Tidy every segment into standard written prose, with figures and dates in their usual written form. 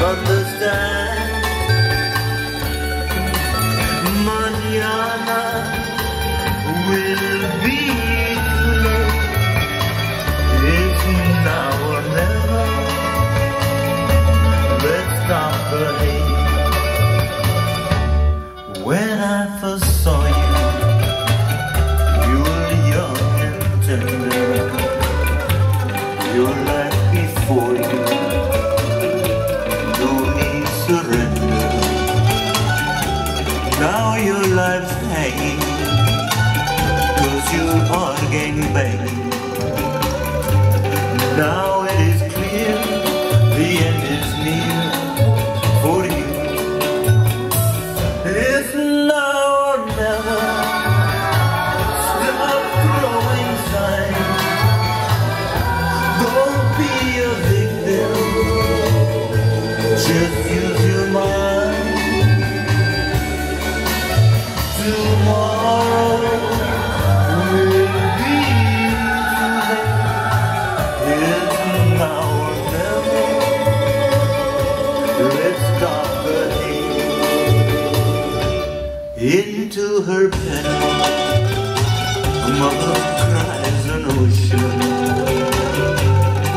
understand. Mañana will be too late. It's now or never. Let's stop the hate. When I first saw you, you were young and tender. Your life before you, no need surrender. Now your life's hanging, 'cause you are gangbanging. Now it is clear, the end is near for you. It's now or never. Stop throwing signs. Don't be a victim. Just use your mind. Tomorrow will be too late. It's now or never. Let's stop the hate. Into her bedroom, a mother cries an ocean,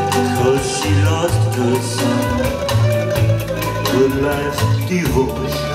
'cause she lost her son. Good life's devotion.